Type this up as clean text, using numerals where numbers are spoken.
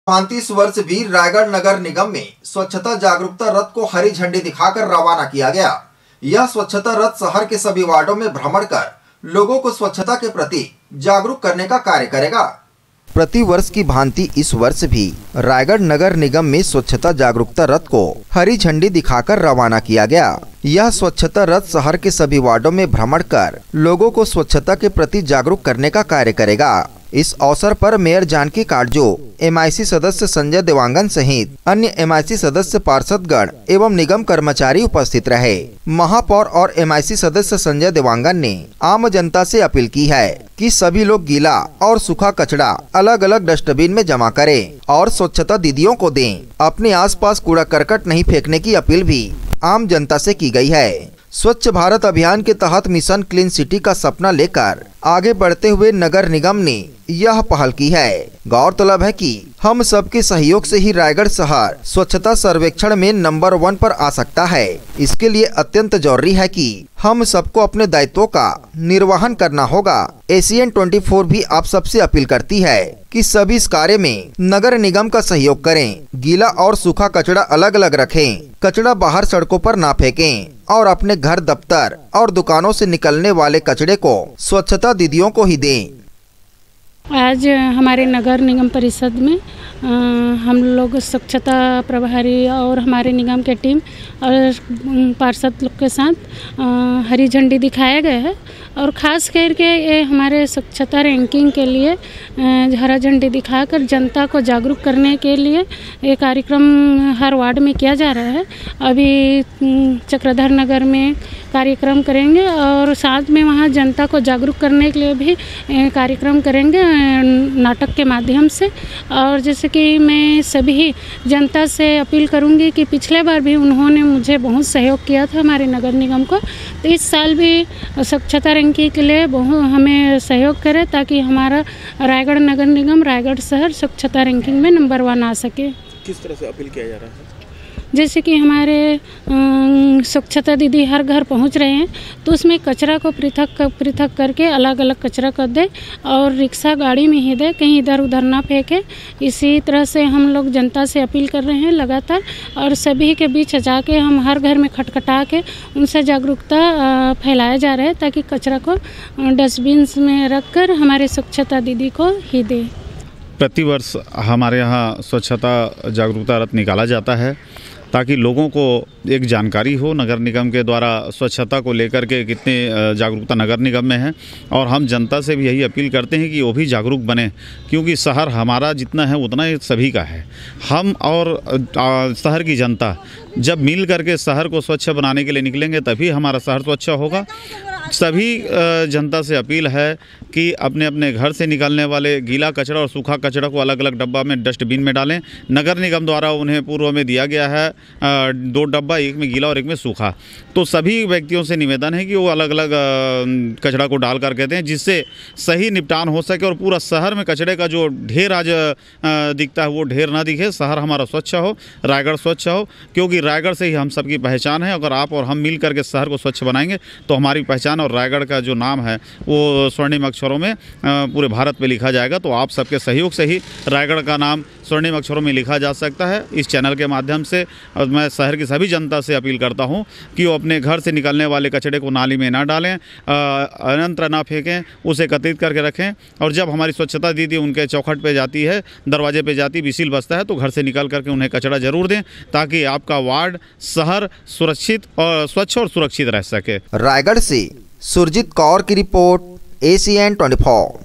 35 वर्ष भी रायगढ़ नगर निगम में स्वच्छता जागरूकता रथ को हरी झंडी दिखाकर रवाना किया गया। यह स्वच्छता रथ शहर के सभी वार्डों में भ्रमण कर लोगों को स्वच्छता के प्रति जागरूक करने का कार्य करेगा। प्रति वर्ष की भांति इस वर्ष भी रायगढ़ नगर निगम में स्वच्छता जागरूकता रथ को हरी झंडी दिखाकर रवाना किया गया। यह स्वच्छता रथ शहर के सभी वार्डों में भ्रमण कर लोगों को स्वच्छता के प्रति जागरूक करने का कार्य करेगा। इस अवसर पर मेयर जानकी काटजू, MIC सदस्य संजय देवांगन सहित अन्य MIC सदस्य पार्षदगण एवं निगम कर्मचारी उपस्थित रहे। महापौर और MIC सदस्य संजय देवांगन ने आम जनता से अपील की है कि सभी लोग गीला और सूखा कचरा अलग अलग डस्टबिन में जमा करें और स्वच्छता दीदियों को दें। अपने आसपास कूड़ा करकट नहीं फेंकने की अपील भी आम जनता से की गई है। स्वच्छ भारत अभियान के तहत मिशन क्लीन सिटी का सपना लेकर आगे बढ़ते हुए नगर निगम ने यह पहल की है। गौरतलब है कि हम सबके सहयोग से ही रायगढ़ शहर स्वच्छता सर्वेक्षण में नंबर 1 पर आ सकता है। इसके लिए अत्यंत जरूरी है कि हम सबको अपने दायित्वों का निर्वहन करना होगा। ACN 24 भी आप सबसे अपील करती है कि सभी इस कार्य में नगर निगम का सहयोग करें। गीला और सूखा कचरा अलग अलग रखें, कचरा बाहर सड़कों पर ना फेंकें और अपने घर, दफ्तर और दुकानों से निकलने वाले कचरे को स्वच्छता दीदियों को ही दें। आज हमारे नगर निगम परिषद में हम लोग स्वच्छता प्रभारी और हमारे निगम के टीम और पार्षद लोग के साथ हरी झंडी दिखाया गया है और ख़ास करके ये हमारे स्वच्छता रैंकिंग के लिए हरा झंडी दिखाकर जनता को जागरूक करने के लिए ये कार्यक्रम हर वार्ड में किया जा रहा है। अभी चक्रधर नगर में कार्यक्रम करेंगे और साथ में वहाँ जनता को जागरूक करने के लिए भी कार्यक्रम करेंगे नाटक के माध्यम से। और जैसे कि मैं सभी जनता से अपील करूंगी कि पिछले बार भी उन्होंने मुझे बहुत सहयोग किया था हमारे नगर निगम को, तो इस साल भी स्वच्छता रैंकिंग के लिए बहुत हमें सहयोग करें ताकि हमारा रायगढ़ नगर निगम, रायगढ़ शहर स्वच्छता रैंकिंग में नंबर 1 आ सके। किस तरह से अपील किया जा रहा है? जैसे कि हमारे स्वच्छता दीदी हर घर पहुंच रहे हैं तो उसमें कचरा को पृथक करके अलग अलग कचरा कर दे और रिक्शा गाड़ी में ही दे, कहीं इधर उधर ना फेंके। इसी तरह से हम लोग जनता से अपील कर रहे हैं लगातार और सभी के बीच जाके हम हर घर में खटखटा के उनसे जागरूकता फैलाया जा रहा है ताकि कचरा को डस्टबिन में रख कर हमारे स्वच्छता दीदी को ही दे। प्रतिवर्ष हमारे यहाँ स्वच्छता जागरूकता रथ निकाला जाता है ताकि लोगों को एक जानकारी हो नगर निगम के द्वारा स्वच्छता को लेकर के कितने जागरूकता नगर निगम में है। और हम जनता से भी यही अपील करते हैं कि वो भी जागरूक बने, क्योंकि शहर हमारा जितना है उतना ही सभी का है। हम और शहर की जनता जब मिल करके शहर को स्वच्छ बनाने के लिए निकलेंगे तभी हमारा शहर स्वच्छ होगा। सभी जनता से अपील है कि अपने अपने घर से निकलने वाले गीला कचरा और सूखा कचरा को अलग अलग डब्बा में डस्टबिन में डालें। नगर निगम द्वारा उन्हें पूर्व में दिया गया है 2 डब्बा, एक में गीला और एक में सूखा। तो सभी व्यक्तियों से निवेदन है कि वो अलग अलग कचरा को डाल करके दें जिससे सही निपटान हो सके और पूरा शहर में कचरे का जो ढेर आज दिखता है वो ढेर ना दिखे। शहर हमारा स्वच्छ हो, रायगढ़ स्वच्छ हो, क्योंकि रायगढ़ से ही हम सबकी पहचान है। अगर आप और हम मिल करके शहर को स्वच्छ बनाएंगे तो हमारी पहचान और रायगढ़ का जो नाम है वो स्वर्णिम अक्षरों में पूरे भारत में लिखा जाएगा। तो आप सबके सहयोग से ही रायगढ़ का नाम स्वर्णिम अक्षरों में लिखा जा सकता है। इस चैनल के माध्यम से मैं शहर की सभी जनता से अपील करता हूं कि वो अपने घर से निकलने वाले कचरे को नाली में ना डालें, अनंतर ना फेंकें, उसे एकत्रित करके रखें। और जब हमारी स्वच्छता दीदी उनके चौखट पे जाती है, दरवाजे पे जाती, विसिल बजता है, तो घर से निकल करके उन्हें कचरा जरूर दें ताकि आपका वार्ड, शहर सुरक्षित और स्वच्छ और सुरक्षित रह सके। रायगढ़ से सुरजीत कौर की रिपोर्ट, ACN 24।